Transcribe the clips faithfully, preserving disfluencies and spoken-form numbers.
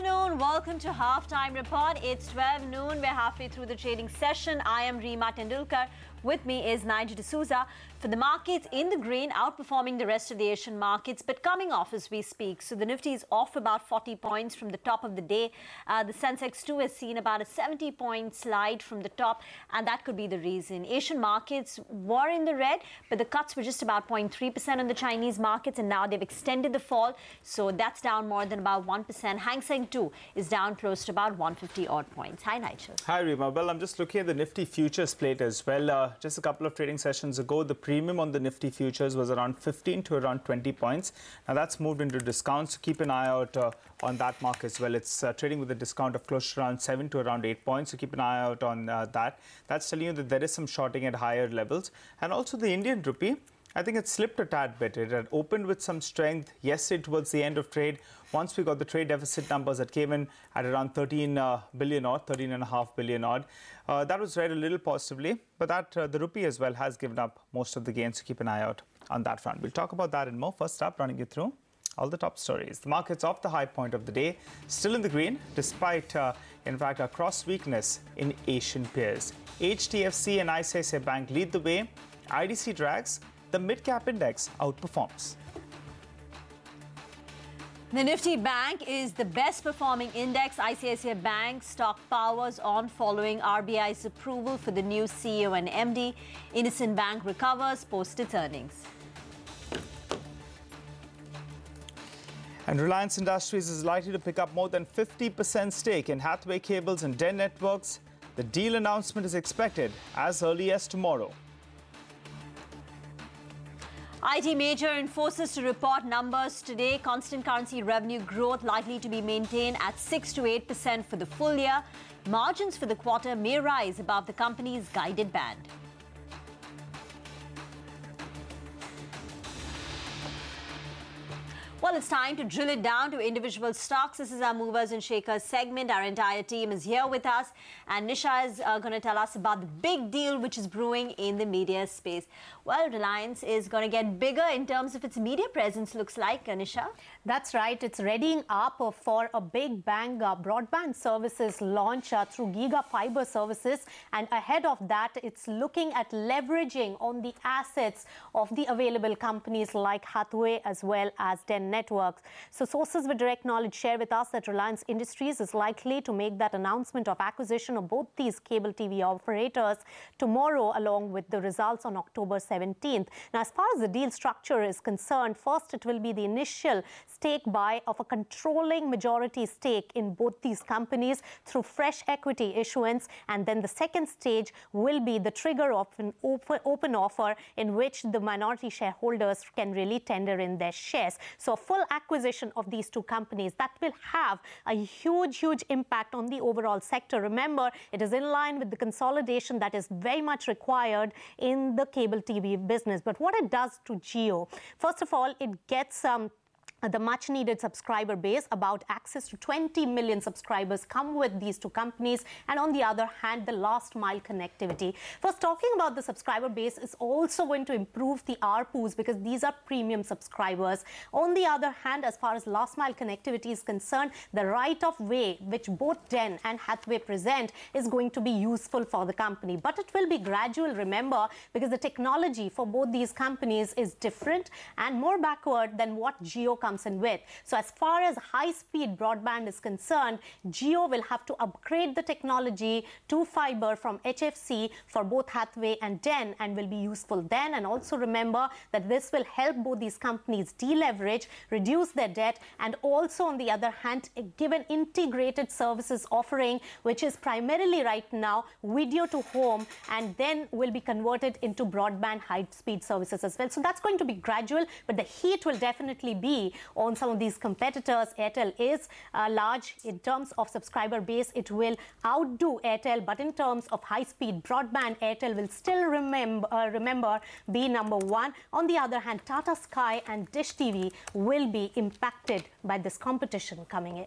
afternoon. Welcome to Halftime Report. It's twelve noon. We're halfway through the trading session. I am Reema Tendulkar. With me is Nigel D'Souza. For the markets in the green, outperforming the rest of the Asian markets, but coming off as we speak. So the Nifty is off about forty points from the top of the day. Uh, the Sensex too has seen about a seventy point slide from the top, and that could be the reason. Asian markets were in the red, but the cuts were just about zero point three percent on the Chinese markets, and now they've extended the fall. So that's down more than about one percent. Hang Seng too is down close to about one hundred fifty odd points. Hi, Nigel. Hi, Reema. Well, I'm just looking at the Nifty futures plate as well. Uh, just a couple of trading sessions ago, the premium on the Nifty futures was around fifteen to around twenty points. Now that's moved into discounts, so keep an eye out uh, on that mark as well. It's uh, trading with a discount of close to around seven to around eight points, so keep an eye out on uh, that. That's telling you that there is some shorting at higher levels. And also the Indian rupee, I think it slipped a tad bit. It had opened with some strength yesterday towards the end of trade. Once we got the trade deficit numbers that came in at around thirteen uh, billion odd, thirteen and a half billion odd, uh, that was read a little positively. But that uh, the rupee as well has given up most of the gains, so keep an eye out on that front. We'll talk about that and more. First up, running you through all the top stories. The market's off the high point of the day, still in the green, despite, uh, in fact, a cross weakness in Asian peers. H D F C and I C I C I Bank lead the way. I D C drags. The mid-cap index outperforms. The Nifty Bank is the best performing index. I C I C I Bank stock powers on following R B I's approval for the new C E O and M D. IndusInd Bank recovers post its earnings. And Reliance Industries is likely to pick up more than fifty percent stake in Hathway Cables and D E N Networks. The deal announcement is expected as early as tomorrow. I T major Infosys to report numbers today. Constant currency revenue growth likely to be maintained at six to eight percent for the full year. Margins for the quarter may rise above the company's guided band. Well, it's time to drill it down to individual stocks. This is our Movers and Shakers segment. Our entire team is here with us. And Nisha is uh, going to tell us about the big deal which is brewing in the media space. Well, Reliance is going to get bigger in terms of its media presence, looks like, Nisha. That's right. It's readying up for a big bang uh, broadband services launch uh, through Giga Fiber Services. And ahead of that, it's looking at leveraging on the assets of the available companies like Hathway as well as D E N Networks. So sources with direct knowledge share with us that Reliance Industries is likely to make that announcement of acquisition of both these cable T V operators tomorrow, along with the results on October seventeenth. Now, as far as the deal structure is concerned, first it will be the initial stake buy of a controlling majority stake in both these companies through fresh equity issuance, and then the second stage will be the trigger of an open, open offer in which the minority shareholders can really tender in their shares. So a full acquisition of these two companies, that will have a huge, huge impact on the overall sector. Remember, it is in line with the consolidation that is very much required in the cable T V business. But what it does to Jio, first of all, it gets um, the much needed subscriber base. About access to twenty million subscribers come with these two companies, and on the other hand, the last mile connectivity. First, talking about the subscriber base is also going to improve the A R Ps because these are premium subscribers. On the other hand, as far as last mile connectivity is concerned, the right of way which both D E N and Hathway present is going to be useful for the company, but it will be gradual, remember, because the technology for both these companies is different and more backward than what Jio comes in with. So as far as high-speed broadband is concerned, Jio will have to upgrade the technology to fiber from H F C for both Hathway and D E N, and will be useful then. And also remember that this will help both these companies deleverage, reduce their debt, and also on the other hand give an integrated services offering, which is primarily right now video to home, and then will be converted into broadband high-speed services as well. So that's going to be gradual, but the heat will definitely be on some of these competitors. Airtel is uh, large in terms of subscriber base. It will outdo Airtel, but in terms of high-speed broadband, Airtel will still remember, uh, remember be number one. On the other hand, Tata Sky and Dish T V will be impacted by this competition coming in.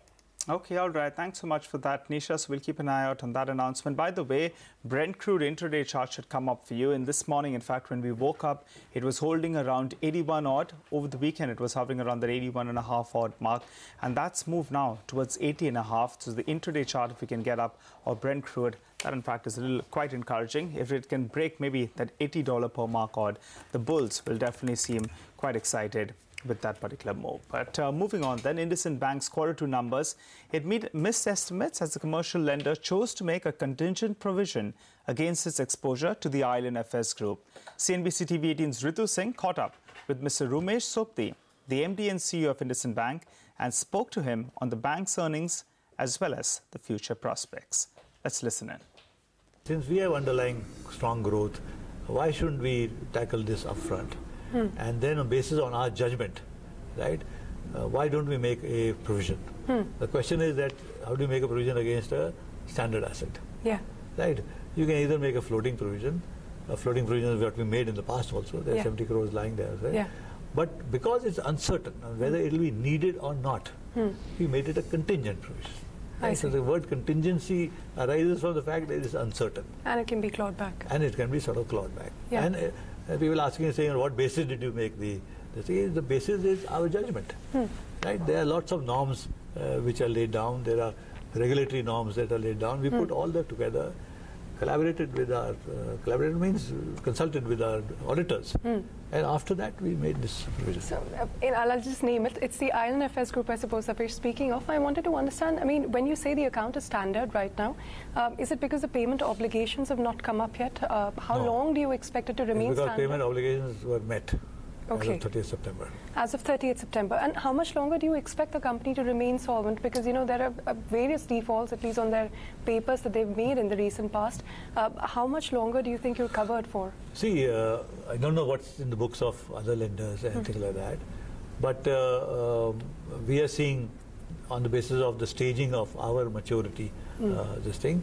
Okay, all right. Thanks so much for that, Nisha. So we'll keep an eye out on that announcement. By the way, Brent crude intraday chart should come up for you. And this morning, in fact, when we woke up, it was holding around eighty-one odd. Over the weekend, it was hovering around that eighty-one and a half odd mark. And that's moved now towards eighty and a half. So the intraday chart, if we can get up, or Brent crude, that in fact is a little quite encouraging. If it can break maybe that eighty dollar per mark odd, the bulls will definitely seem quite excited with that particular move. But uh, moving on then, IndusInd Bank's quarter two numbers, it made missed estimates as the commercial lender chose to make a contingent provision against its exposure to the Island F S Group. C N B C T V eighteen's Ritu Singh caught up with Mister Romesh Sobti, the M D and C E O of IndusInd Bank, and spoke to him on the bank's earnings as well as the future prospects. Let's listen in. Since we have underlying strong growth, why shouldn't we tackle this upfront? Hmm. And then on basis on our judgment, right, uh, why don't we make a provision? Hmm. The question is that how do you make a provision against a standard asset? Yeah. Right. You can either make a floating provision. A floating provision is what we made in the past also. There are yeah. seventy crores lying there, right? Yeah. But because it's uncertain whether it will be needed or not, hmm. we made it a contingent provision. Right? So the word contingency arises from the fact that it is uncertain. And it can be clawed back. And it can be sort of clawed back. Yeah. And uh, people asking and saying, on what basis did you make the, the thing? The basis is our judgment. Hmm. Right? There are lots of norms uh, which are laid down. There are regulatory norms that are laid down. We hmm. put all that together, collaborated with our, uh, collaborated means consulted with our auditors. Hmm. And after that, we made this provision. So, uh, in, I'll just name it. It's the Island F S Group, I suppose, that we're speaking of. I wanted to understand, I mean, when you say the account is standard right now, um, is it because the payment obligations have not come up yet? Uh, how no. long do you expect it to remain it's because standard? Payment obligations were met. Okay. As of thirtieth September. As of thirtieth September. And how much longer do you expect the company to remain solvent? Because, you know, there are uh, various defaults, at least on their papers that they've made in the recent past. Uh, how much longer do you think you're covered for? See, uh, I don't know what's in the books of other lenders and mm. things like that. But uh, um, we are seeing, on the basis of the staging of our maturity, mm. uh, this thing,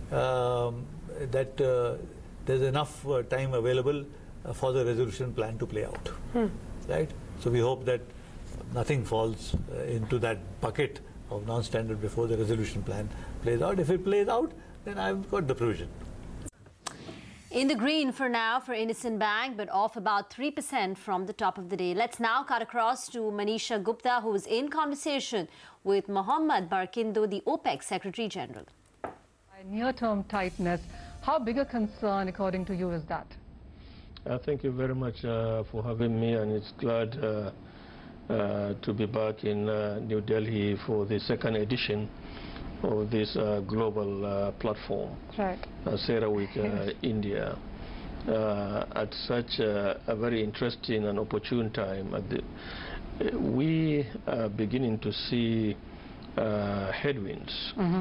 um, that uh, there's enough uh, time available Uh, for the resolution plan to play out, hmm. right? So we hope that nothing falls uh, into that bucket of non-standard before the resolution plan plays out. If it plays out, then I've got the provision. In the green for now for IndusInd Bank, but off about three percent from the top of the day. Let's now cut across to Manisha Gupta, who is in conversation with Mohammad Barkindo, the OPEC Secretary General. Near-term tightness, how big a concern, according to you, is that? Uh, thank you very much uh, for having me, and it's glad uh, uh, to be back in uh, New Delhi for the second edition of this uh, global uh, platform, right. uh, CERAWeek uh, India, uh, at such a, a very interesting and opportune time. At the, uh, we are beginning to see uh, headwinds mm-hmm.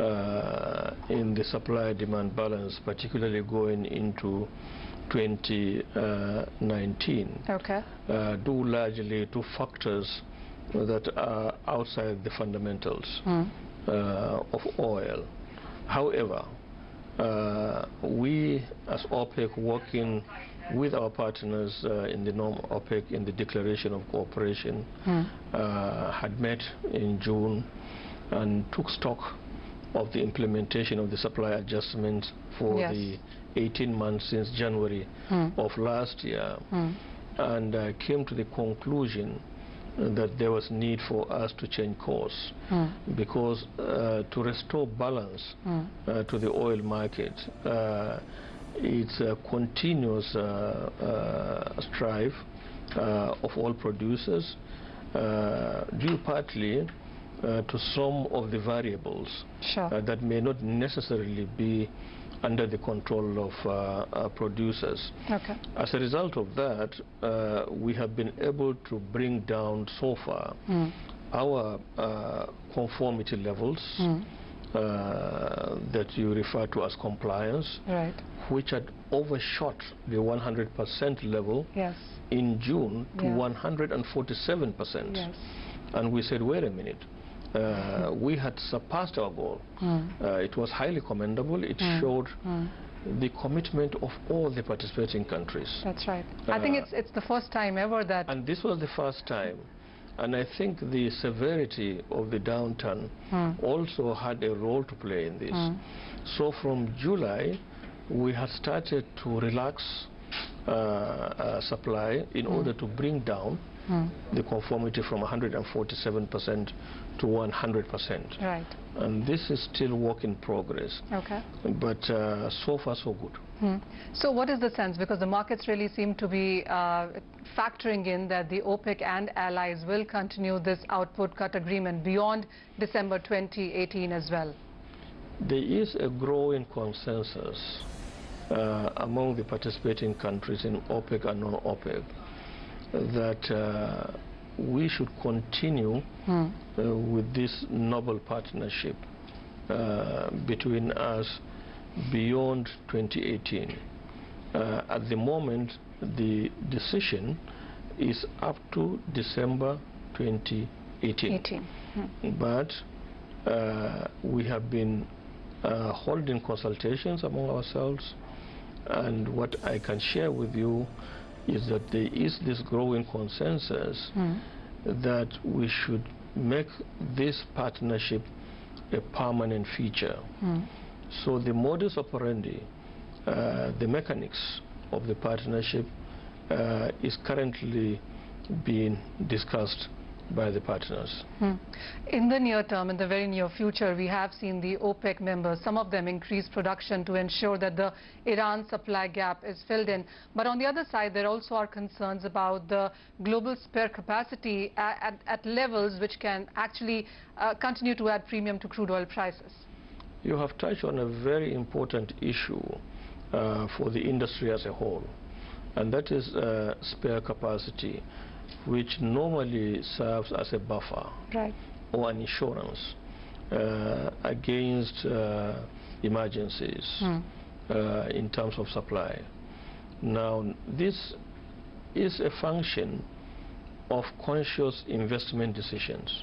uh, in the supply-demand balance, particularly going into twenty nineteen, okay. uh, due largely to factors that are outside the fundamentals mm. uh, of oil. However, uh, we as OPEC, working with our partners uh, in the norm OPEC in the Declaration of Cooperation, mm. uh, had met in June and took stock of the implementation of the supply adjustments for yes. the eighteen months since January mm. of last year, mm. and uh, came to the conclusion that there was need for us to change course mm. because uh, to restore balance mm. uh, to the oil market, uh, it's a continuous uh, uh, strive uh, of all producers, uh, due partly uh, to some of the variables sure. uh, that may not necessarily be under the control of uh, uh, producers. Okay. As a result of that, uh, we have been able to bring down so far mm. our uh, conformity levels mm. uh, that you refer to as compliance, right. which had overshot the one hundred percent level yes. in June to yeah. one hundred forty-seven percent. Yes. And we said, wait a minute. Uh, we had surpassed our goal. Mm. Uh, it was highly commendable. It mm. showed mm. the commitment of all the participating countries. That's right. Uh, I think it's it's the first time ever that... And this was the first time And I think the severity of the downturn mm. also had a role to play in this. Mm. So from July, we had started to relax uh, uh, supply in mm. order to bring down mm. the conformity from one hundred forty-seven percent to one hundred percent. Right. And this is still work in progress. Okay. But uh, so far, so good. Hmm. So what is the sense? Because the markets really seem to be uh, factoring in that the OPEC and allies will continue this output cut agreement beyond December twenty eighteen as well. There is a growing consensus uh, among the participating countries in OPEC and non-OPEC that uh, we should continue hmm. uh, with this noble partnership uh, between us beyond twenty eighteen. Uh, at the moment, the decision is up to December twenty eighteen. eighteen. Hmm. But uh, we have been uh, holding consultations among ourselves, and what I can share with you is that there is this growing consensus hmm. that we should make this partnership a permanent feature. Hmm. So the modus operandi, uh, the mechanics of the partnership uh, is currently being discussed by the partners. Hmm. In the near term, in the very near future, we have seen the OPEC members, some of them increase production to ensure that the Iran supply gap is filled in. But on the other side, there also are concerns about the global spare capacity at, at, at levels which can actually uh, continue to add premium to crude oil prices. You have touched on a very important issue uh, for the industry as a whole, and that is uh, spare capacity, which normally serves as a buffer right. or an insurance uh, against uh, emergencies hmm. uh, in terms of supply. Now, this is a function of conscious investment decisions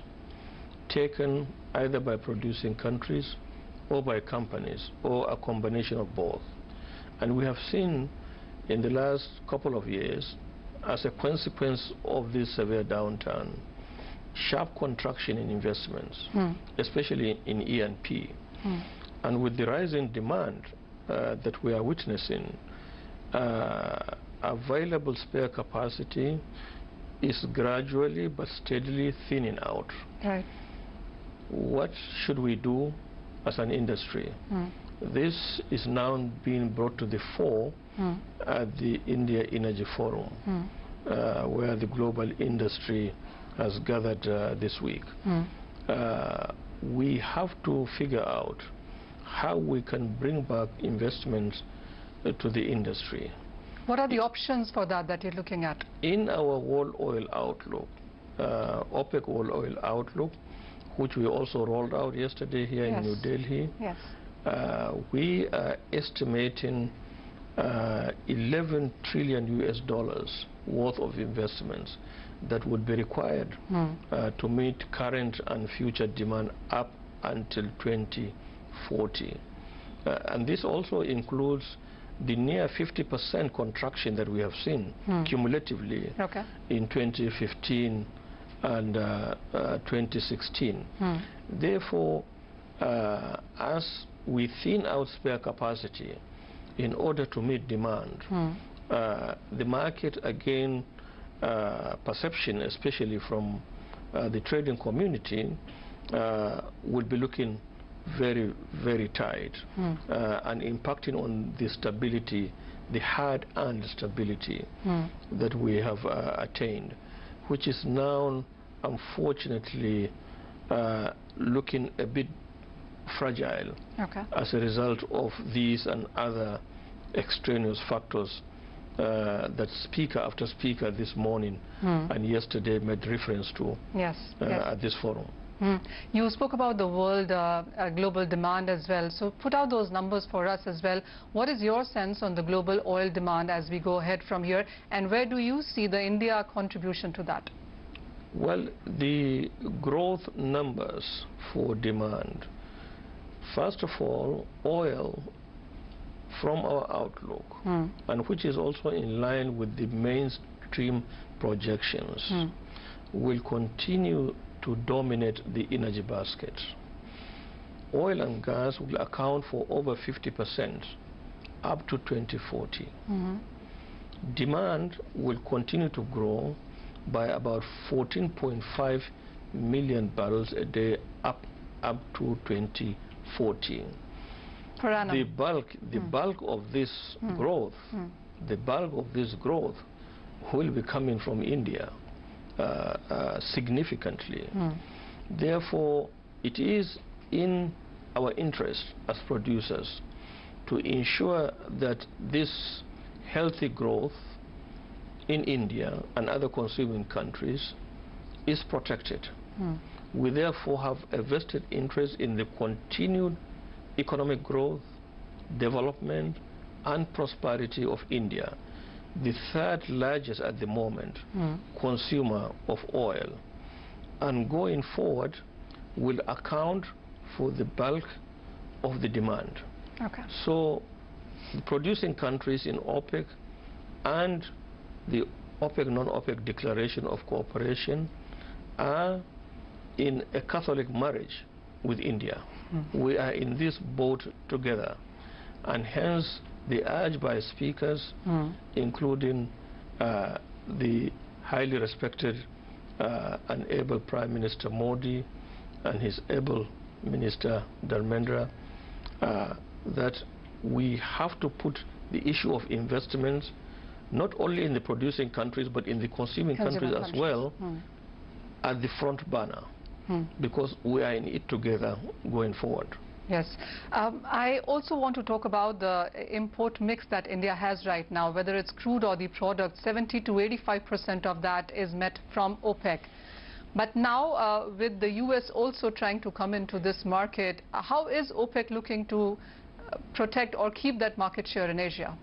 taken either by producing countries or by companies, or a combination of both. And we have seen in the last couple of years, as a consequence of this severe downturn, sharp contraction in investments, hmm. especially in E and P. Hmm. And with the rising demand uh, that we are witnessing, uh, available spare capacity is gradually but steadily thinning out. Right. What should we do as an industry? Mm. This is now being brought to the fore mm. at the India Energy Forum, mm. uh, where the global industry has gathered uh, this week. Mm. Uh, we have to figure out how we can bring back investments uh, to the industry. What are the options for that that you're looking at? In our world oil outlook, uh, OPEC world oil outlook, which we also rolled out yesterday here yes. in New Delhi. Yes. Uh, we are estimating uh, eleven trillion U S dollars worth of investments that would be required mm. uh, to meet current and future demand up until twenty forty. Uh, and this also includes the near fifty percent contraction that we have seen mm. cumulatively okay. in twenty fifteen and uh, uh, twenty sixteen. Hmm. Therefore, uh, as we thin out spare capacity in order to meet demand, hmm. uh, the market again, uh, perception, especially from uh, the trading community, uh, will be looking very, very tight hmm. uh, and impacting on the stability, the hard-earned stability hmm. that we have uh, attained, which is now unfortunately uh, looking a bit fragile okay. as a result of these and other extraneous factors uh, that speaker after speaker this morning mm. and yesterday made reference to yes, uh, yes. at this forum. Mm. You spoke about the world uh, uh, global demand as well, so put out those numbers for us as well. What is your sense on the global oil demand as we go ahead from here, and where do you see the India contribution to that? Well, the growth numbers for demand, first of all, oil from our outlook, mm. and which is also in line with the mainstream projections, mm. will continue to dominate the energy basket. Oil and gas will account for over fifty percent up to twenty forty. Mm-hmm. Demand will continue to grow by about fourteen point five million barrels a day up up to twenty forty. Per annum. The bulk, the mm. bulk of this mm. growth, mm. the bulk of this growth will be coming from India uh, uh, significantly. Mm. Therefore, it is in our interest as producers to ensure that this healthy growth in India and other consuming countries is protected. Mm. We therefore have a vested interest in the continued economic growth, development, and prosperity of India, the third largest at the moment mm. consumer of oil, and going forward will account for the bulk of the demand. Okay. So the producing countries in OPEC and the OPEC non-OPEC declaration of cooperation are in a Catholic marriage with India. Mm. We are in this boat together, and hence the urge by speakers, mm. including uh, the highly respected uh, and able Prime Minister Modi and his able Minister Dharmendra, uh, that we have to put the issue of investments not only in the producing countries but in the consuming countries, countries as well mm. at the front burner, mm. because we are in it together going forward. Yes. Um, I also want to talk about the import mix that India has right now, whether it's crude or the product. seventy to eighty-five percent of that is met from OPEC. But now, uh, with the U S also trying to come into this market, uh, how is OPEC looking to uh, protect or keep that market share in Asia?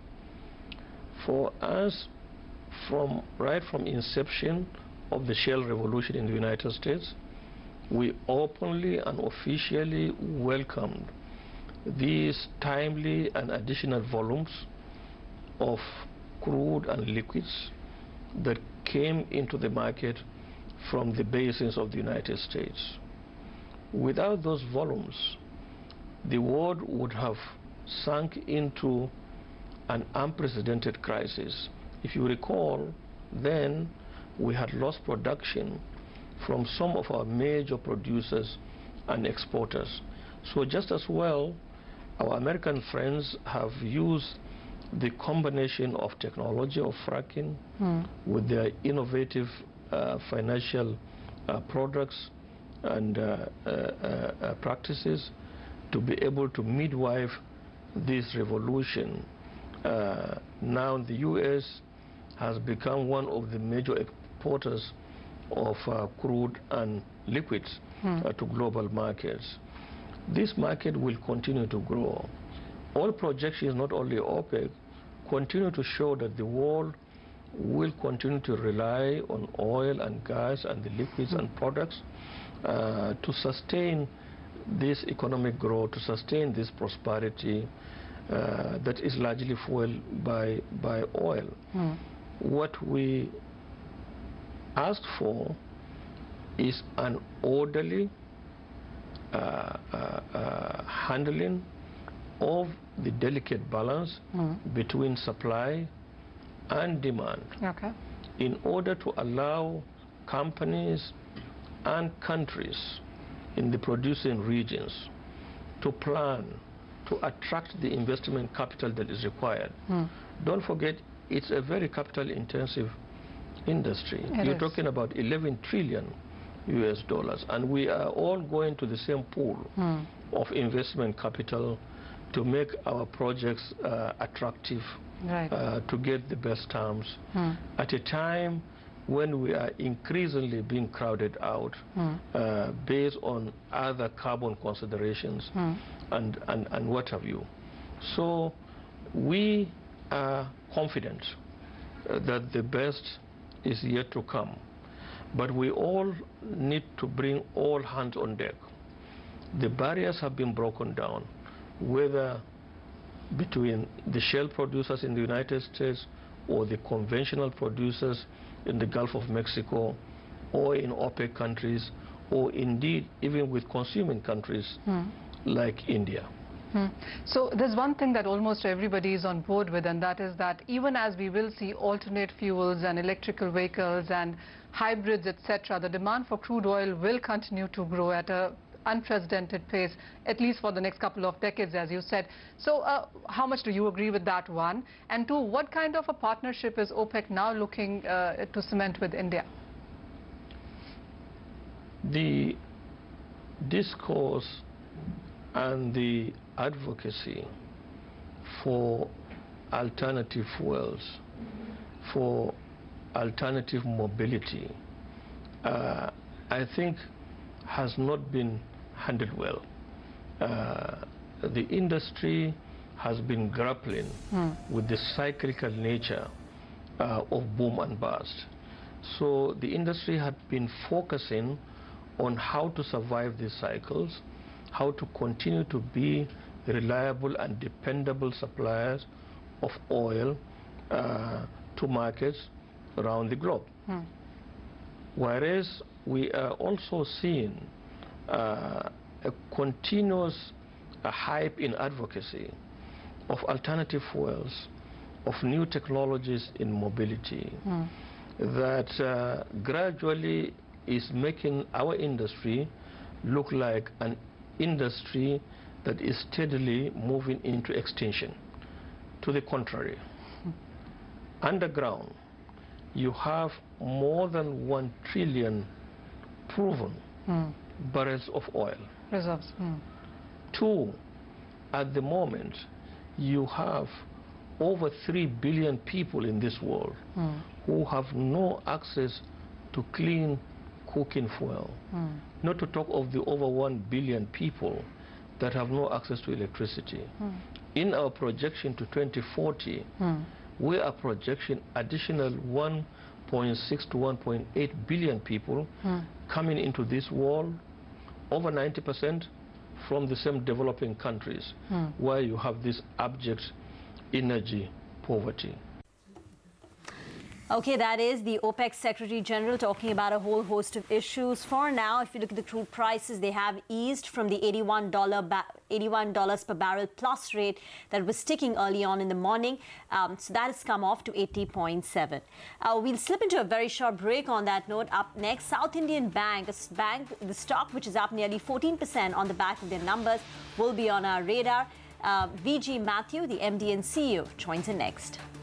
For us, from right from inception of the shale revolution in the United States, we openly and officially welcomed these timely and additional volumes of crude and liquids that came into the market from the basins of the United States. Without those volumes, the world would have sunk into an unprecedented crisis. If you recall, then we had lost production from some of our major producers and exporters. So just as well, our American friends have used the combination of technology of fracking mm. with their innovative uh, financial uh, products and uh, uh, uh, practices to be able to midwife this revolution. Uh, now the U S has become one of the major exporters of uh, crude and liquids hmm. uh, to global markets. This market will continue to grow. All projections, not only OPEC, continue to show that the world will continue to rely on oil and gas and the liquids hmm. and products uh, to sustain this economic growth, to sustain this prosperity uh, that is largely fueled by, by oil. Hmm. What we asked for is an orderly uh, uh, uh, handling of the delicate balance mm. between supply and demand, okay. in order to allow companies and countries in the producing regions to plan to attract the investment capital that is required. Mm. Don't forget, it's a very capital intensive industry. It You're is. talking about eleven trillion U S dollars, and we are all going to the same pool mm. of investment capital to make our projects uh, attractive, right. uh, to get the best terms mm. at a time when we are increasingly being crowded out mm. uh, based on other carbon considerations mm. and, and, and what have you. So we are confident uh, that the best is yet to come, but we all need to bring all hands on deck. The barriers have been broken down, whether between the shale producers in the United States or the conventional producers in the Gulf of Mexico. or in OPEC countries, or indeed even with consuming countries hmm. like India. Hmm. So there's one thing that almost everybody is on board with, and that is that even as we will see alternate fuels and electrical vehicles and hybrids, et cetera, the demand for crude oil will continue to grow at a unprecedented pace, at least for the next couple of decades, as you said. So uh, how much do you agree with that, one? And two, what kind of a partnership is OPEC now looking uh, to cement with India? The discourse and the advocacy for alternative fuels, for alternative mobility, uh, I think has not been handled well. Uh, the industry has been grappling mm. with the cyclical nature uh, of boom and bust. So the industry had been focusing on how to survive these cycles, how to continue to be reliable and dependable suppliers of oil uh, to markets around the globe. Hmm. Whereas we are also seeing uh, a continuous uh, hype in advocacy of alternative fuels, of new technologies in mobility, hmm. that uh, gradually is making our industry look like an industry that is steadily moving into extinction. To the contrary, hmm. underground, you have more than one trillion proven hmm. barrels of oil. Reserves. Hmm. Two, at the moment, you have over three billion people in this world hmm. who have no access to clean cooking fuel. Hmm. Not to talk of the over one billion people that have no access to electricity. Hmm. In our projection to twenty forty, hmm. we are projecting additional one point six to one point eight billion people hmm. coming into this world, over ninety percent from the same developing countries hmm. where you have this abject energy poverty. Okay, that is the OPEC Secretary General talking about a whole host of issues. For now, if you look at the crude prices, they have eased from the eighty-one dollars per barrel plus rate that was sticking early on in the morning. Um, so that has come off to eighty point seven. Uh, we'll slip into a very short break on that note. Up next, South Indian Bank, a bank, the stock which is up nearly fourteen percent on the back of their numbers, will be on our radar. Uh, V G Matthew, the M D and C E O, joins in next.